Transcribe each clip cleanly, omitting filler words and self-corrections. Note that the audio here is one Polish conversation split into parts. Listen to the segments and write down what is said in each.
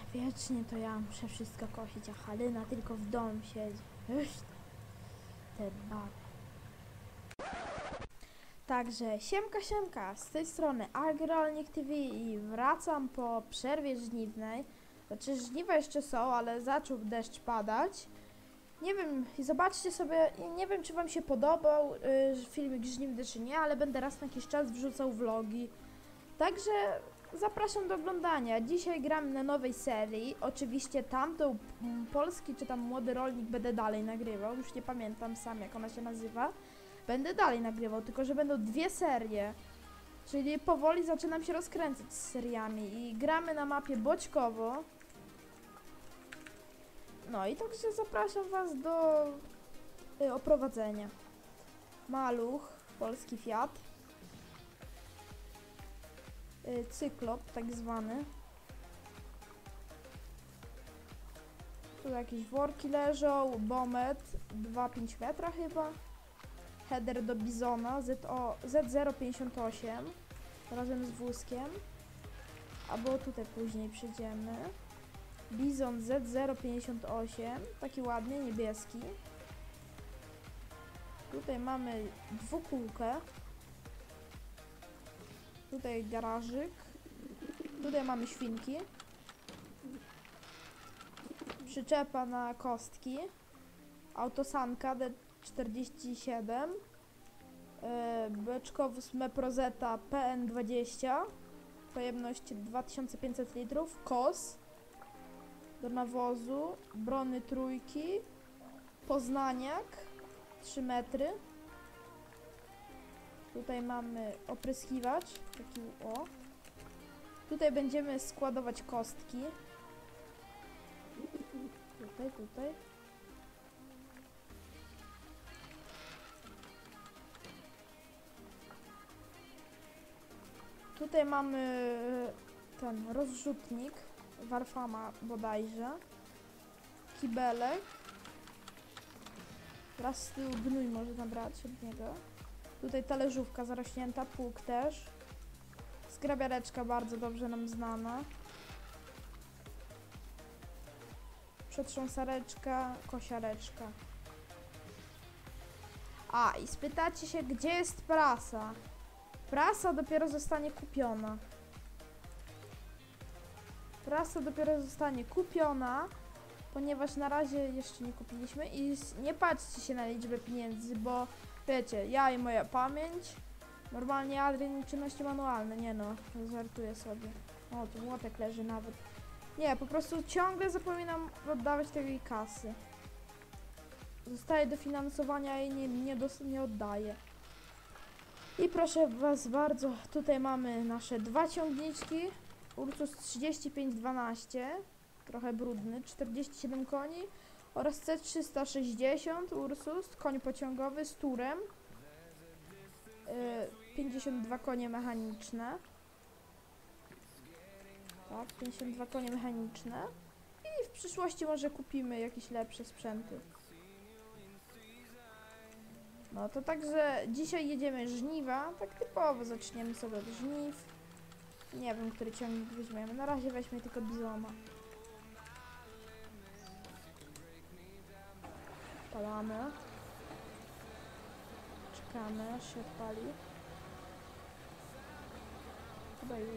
Wiecznie to ja muszę wszystko kosić, a Halina tylko w domu siedzi. Te baby. Także siemka, z tej strony Agrolnik TV i wracam po przerwie żniwnej. Znaczy żniwa jeszcze są, ale zaczął deszcz padać. Nie wiem, zobaczcie sobie, nie wiem czy wam się podobał filmik żniwny czy nie, ale będę raz na jakiś czas wrzucał vlogi. Także zapraszam do oglądania. Dzisiaj gram na nowej serii. Oczywiście tamtą polski czy tam młody rolnik będę dalej nagrywał. Już nie pamiętam sam jak ona się nazywa. Będę dalej nagrywał, tylko że będą dwie serie. Czyli powoli zaczynam się rozkręcać z seriami i gramy na mapie Boćkowo. No i także zapraszam was do oprowadzenia. Maluch, polski Fiat. Cyklop tak zwany. Tu jakieś worki leżą, Bomet 2,5 metra chyba. Header do Bizona Z058 razem z wózkiem. Albo tutaj później przyjdziemy. Bizon Z058, taki ładny, niebieski. Tutaj mamy dwukółkę. Tutaj garażyk. Tutaj mamy świnki. Przyczepa na kostki. Autosanka D47. Beczkowóz Meprozeta PN20. Pojemność 2500 litrów. Kos do nawozu. Brony trójki. Poznaniak 3 metry. Tutaj mamy opryskiwacz, taki o. Tutaj będziemy składować kostki. Tutaj. Tutaj mamy ten rozrzutnik, Warfama bodajże. Kibelek. Raz z tyłu gnój może nabrać od niego. Tutaj talerzówka zarośnięta, pług też. Zgrabiareczka bardzo dobrze nam znana. Przetrząsareczka, kosiareczka. A, i spytacie się, gdzie jest prasa? Prasa dopiero zostanie kupiona. Prasa dopiero zostanie kupiona, ponieważ na razie jeszcze nie kupiliśmy i nie patrzcie się na liczbę pieniędzy, bo wiecie, ja i moja pamięć. Normalnie Adrian czynności manualne, nie no, żartuję sobie. O, tu młotek leży nawet. Nie, po prostu ciągle zapominam oddawać tej kasy. Zostaje dofinansowania i nie oddaję. I proszę was bardzo, tutaj mamy nasze dwa ciągniczki. Ursus 3512, trochę brudny, 47 koni. Oraz C360 Ursus, koń pociągowy z turem. 52 konie mechaniczne. Tak, 52 konie mechaniczne. I w przyszłości może kupimy jakieś lepsze sprzęty. No to także dzisiaj jedziemy żniwa. Tak typowo zaczniemy sobie od żniw. Nie wiem, który ciągnik weźmiemy. Na razie weźmie tylko Bizona. Palamy. Czekamy, aż się odpali. Chyba już.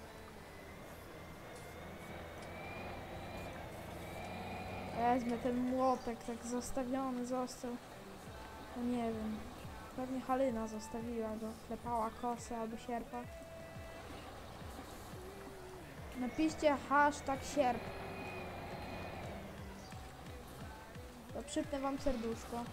Wezmę ten młotek, tak zostawiony został. No nie wiem. Pewnie Halina zostawiła go. Klepała kosę albo sierpa. Napiszcie #sierp. To przypnę wam serduszko.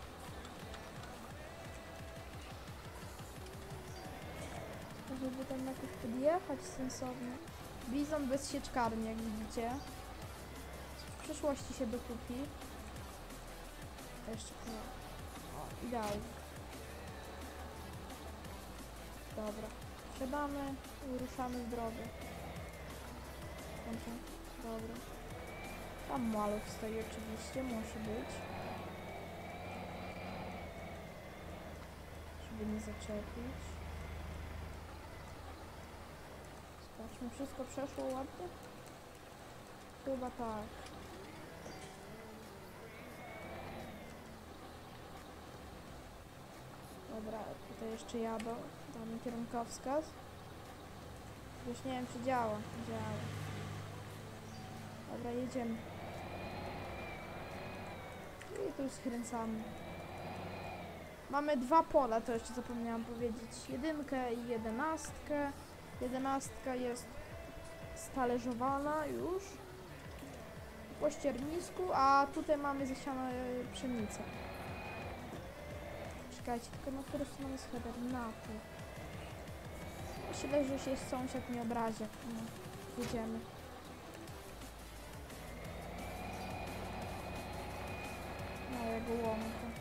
Żeby tam jakoś podjechać sensownie. Bizon bez sieczkarni, jak widzicie. W przyszłości się dokupi. Jeszcze nie. O, idealnie. Dobra. Wsiadamy i ruszamy w drogę. Dobra. Tam maluch stoi oczywiście, musi być. Żeby nie zaczepić. Zobaczmy, wszystko przeszło ładnie. Chyba tak. Dobra, tutaj jeszcze jadą. Damy kierunkowskaz. Już nie wiem, czy działa. Działa. Dobra, jedziemy. I tu skręcamy. Mamy dwa pola, to jeszcze zapomniałam powiedzieć. 1 i 11. 11 jest stalerzowana już po ściernisku, a tutaj mamy zasiane pszenicę. Czekajcie, tylko na którą stronę jest header? Na tu. Myślę, że się sąsiad nie obrazi. No, jedziemy. No, jego łomka.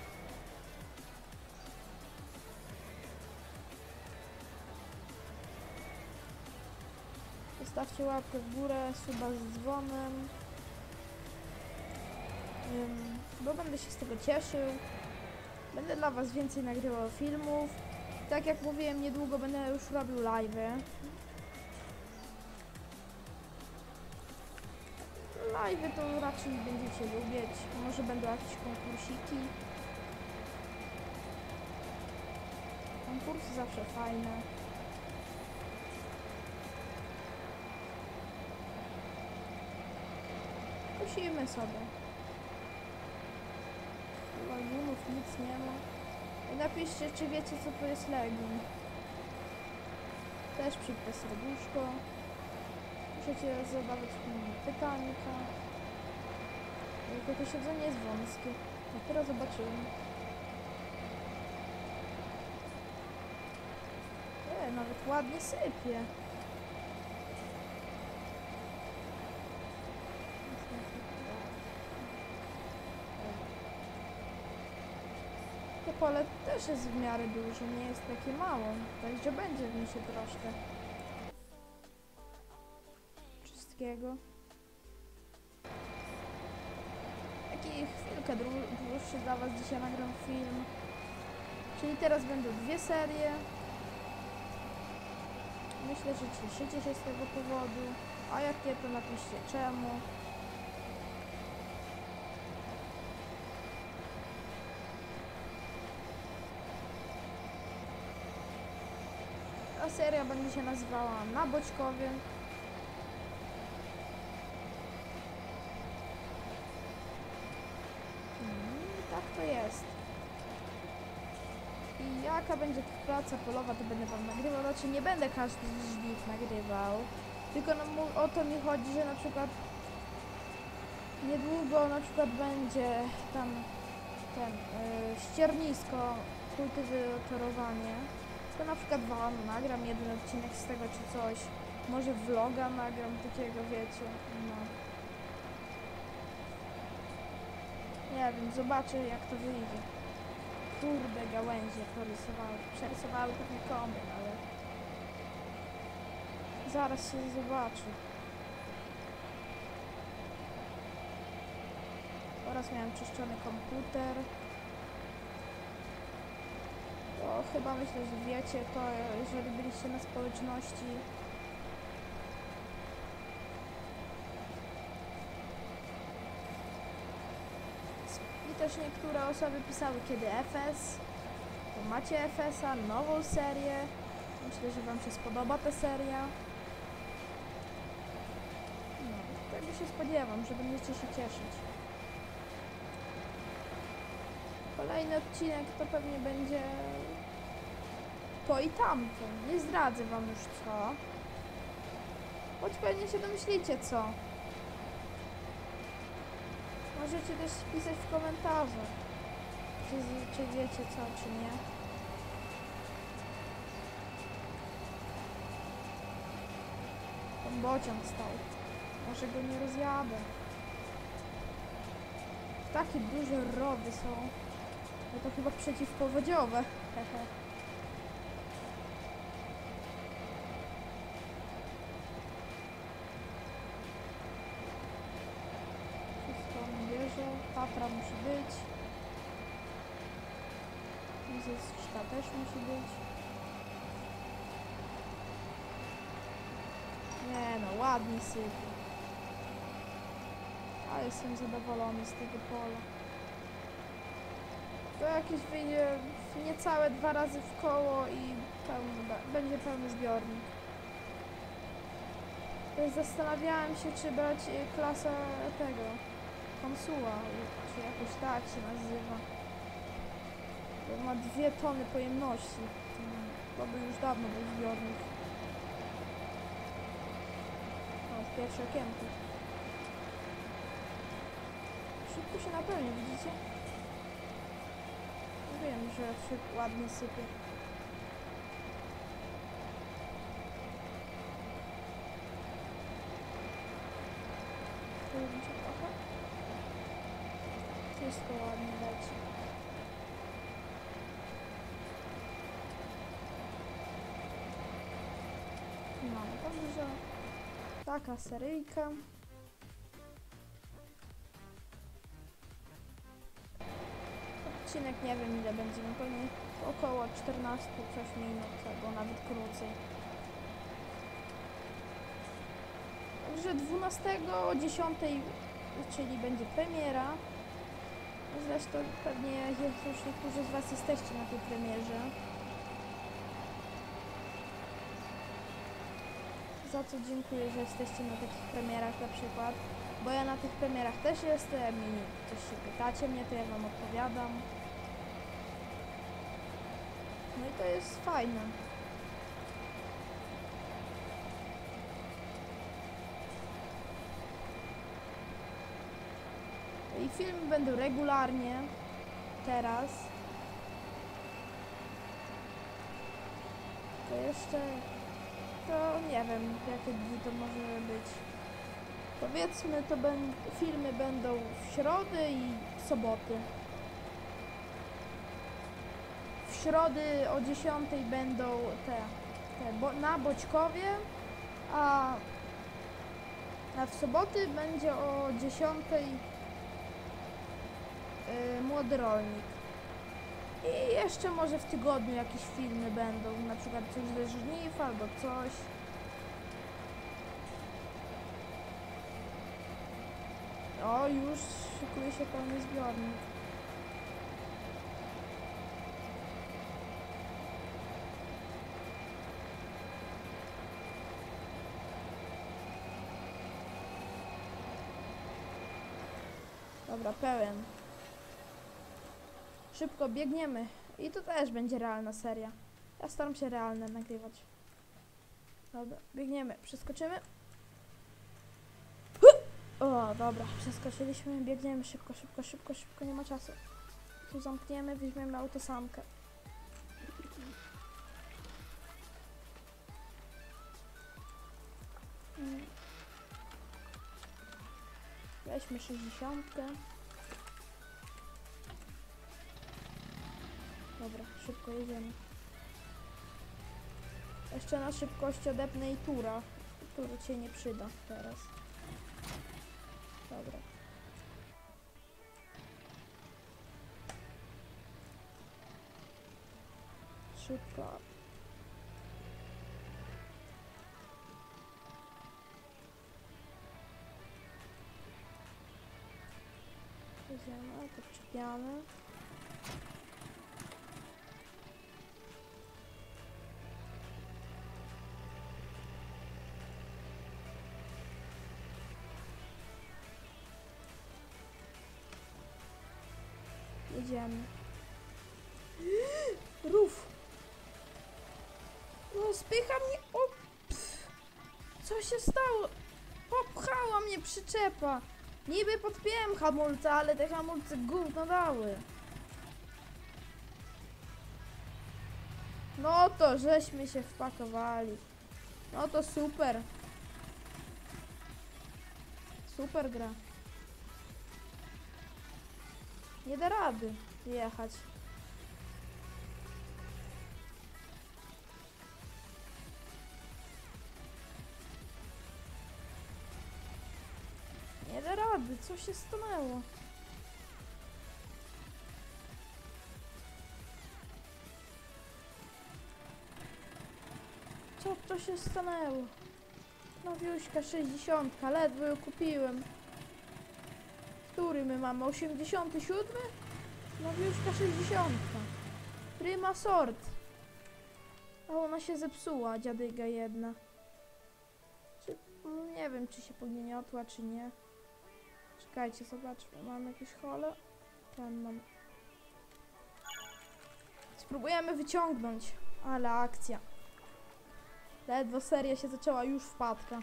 Zostawcie łapkę w górę, suba z dzwonem. Bo będę się z tego cieszył. Będę dla was więcej nagrywał filmów. Tak jak mówiłem, niedługo będę już robił live'y. Live'y to raczej będziecie lubić. Może będą jakieś konkursiki. Konkursy zawsze fajne. Kusimy sobie. Legunów nic nie ma. I napiszcie, czy wiecie, co to jest legun. Też przypnę serduszko. Możecie zadawać mi pytanka. Tylko to siedzenie jest wąskie. Dopiero zobaczymy. Nawet ładnie sypie. To pole też jest w miarę duże, nie jest takie mało, także będzie w nim się troszkę wszystkiego. Taki chwilkę dłuższy dla was dzisiaj nagram film. Czyli teraz będą dwie serie. Myślę, że cieszycie się z tego powodu, a jak nie, to napiszcie czemu. Ta seria będzie się nazywała Na Boćkowie. Tak to jest. I jaka będzie praca polowa, to będę wam nagrywał. Znaczy nie będę każdy żbik nagrywał. Tylko o to mi chodzi, że na przykład niedługo na przykład będzie tam ściernisko, kultywatorowanie. To na przykład wam nagram jeden odcinek z tego czy coś. Może vloga nagram takiego, wiecie. No. Nie wiem, zobaczę jak to wyjdzie. Kurde, gałęzie porysowały. Przerysowały pewnie kombin, ale zaraz się zobaczy. Oraz miałem czyszczony komputer. To chyba myślę, że wiecie to, jeżeli byliście na społeczności. I też niektóre osoby pisały kiedy FS. To macie FS-a, nową serię. Myślę, że wam się spodoba ta seria. No, tego się spodziewam, że będziecie się cieszyć. Kolejny odcinek to pewnie będzie to i tamto. Nie zdradzę wam już co. Choć pewnie się domyślicie co. Możecie też pisać w komentarzach, czy wiecie co, czy nie. Ten bocian stał. Może go nie rozjadę. Takie duże rowy są. No to chyba przeciwpowodziowe. Wszystko on bierze. Tatra musi być. Mizyczka też musi być. Nie no, ładnie sypie. A jestem zadowolony z tego pola. To jakieś wyjdzie niecałe 2 razy w koło i będzie pełny zbiornik. Zastanawiałem się, czy brać klasę tego konsuła, czy jakoś tak się nazywa. Bo ma 2 tony pojemności. To by już dawno był zbiornik. O, pierwsze okienko. Szybko się napełni, widzicie? Wiem, że ładnie sypie. Położycie trochę. Wszystko ładnie leci. Mamy także taka seryjka. Odcinek nie wiem ile będzie, no pewnie około 14 coś minut, albo nawet krócej. Także 12 o 10, czyli będzie premiera. Zresztą pewnie już niektórzy z Was jesteście na tej premierze. Za co dziękuję, że jesteście na takich premierach na przykład. Bo ja na tych premierach też jestem i coś się pytacie mnie, to ja Wam odpowiadam. No i to jest fajne. I filmy będą regularnie. Teraz. To jeszcze... To nie wiem, jakie dni to może być. Powiedzmy, to filmy będą w środę i soboty. W środę o 10 będą na Boćkowie, a w soboty będzie o 10 Młody Rolnik. I jeszcze może w tygodniu jakieś filmy będą, na przykład coś ze żniw albo coś. O, już szykuje się pełny zbiornik. Dobra, pełen. Szybko biegniemy. I to też będzie realna seria. Ja staram się realne nagrywać. Dobra, biegniemy. Przeskoczymy. O, dobra, przeskoczyliśmy, biegniemy szybko, szybko, szybko, szybko, nie ma czasu. Tu zamkniemy, weźmiemy autosamkę. Weźmy 60. Dobra, szybko jedziemy. Jeszcze na szybkości odepnę i tura, który cię nie przyda teraz. Dobra. Szybko. Jedziemy, to wczepiamy. Jedziemy. Rów! No spycha mnie! O! Co się stało? Popchała mnie przyczepa! Niby podpiąłem hamulce, ale te hamulce gówno dały. No to żeśmy się wpakowali. No to super. Super gra. Nie da rady jechać. Nie da rady, co się stanęło? Co to się stanęło? Nowiuśka 60, ledwo ją kupiłem. Który my mamy? 87? Nowiuszka 60. Prima sort. A ona się zepsuła, dziadyga jedna. Czy, nie wiem, czy się pogniotła, czy nie. Czekajcie, zobaczmy. Mam jakieś hole? Ten mam. Spróbujemy wyciągnąć. Ale akcja. Ledwo seria się zaczęła, już wpadka.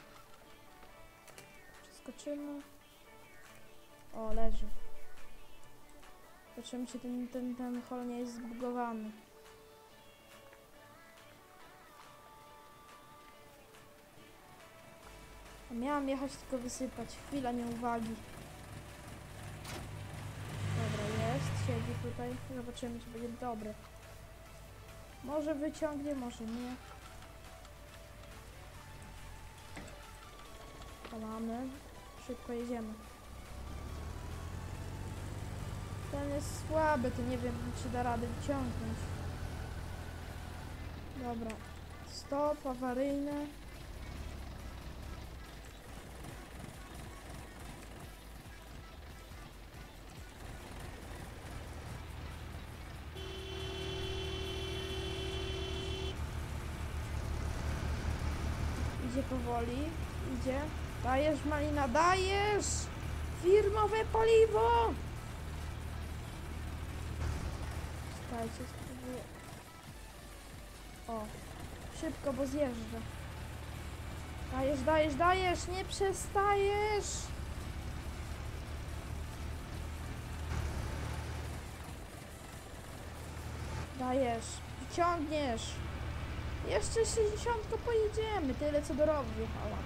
Przeskoczymy. O, leży. Zobaczymy, czy ten hol nie jest zbugowany. Miałam jechać, tylko wysypać. Chwila nieuwagi. Dobra, jest. Siedzi tutaj. Zobaczymy, czy będzie dobry. Może wyciągnie, może nie. To mamy. Szybko jedziemy. Ten jest słaby, to nie wiem, czy da radę wyciągnąć. Dobra. Stop, awaryjny. Idzie powoli, idzie. Dajesz, Malina, dajesz! Firmowe paliwo! Czekajcie, spróbuję. O, szybko, bo zjeżdżę. Dajesz, dajesz, dajesz! Nie przestajesz! Dajesz, wyciągniesz! Jeszcze 60 pojedziemy, tyle co do rowu wjechała.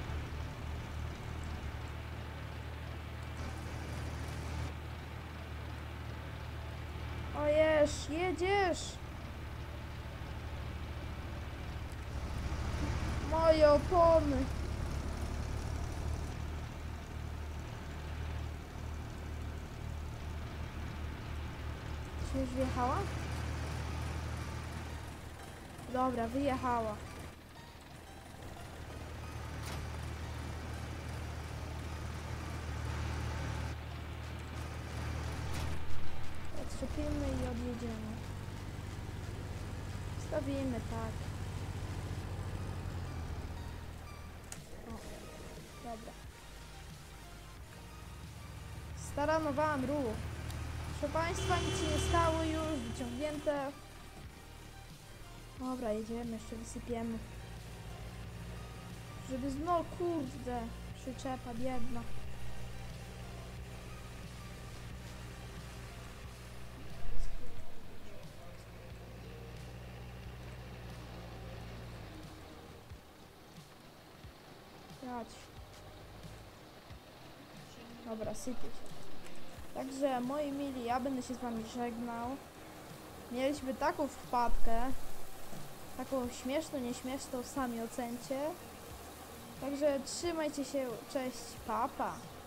Ojesz, jedziesz! Moje opony! Czy już wjechała? Dobra, wyjechała. Odczepimy i odjedziemy. Stawimy tak. O, dobra. Staranowałam ruch. Proszę Państwa, nic się nie stało już, wyciągnięte. Dobra, jedziemy, jeszcze wysypiemy. Żeby no kurde, przyczepa biedna. Jadź. Dobra, sypie się. Także moi mili, ja będę się z Wami żegnał. Mieliśmy taką wpadkę. Taką śmieszną, nieśmieszną, sami ocencie. Także trzymajcie się, cześć, pa, pa.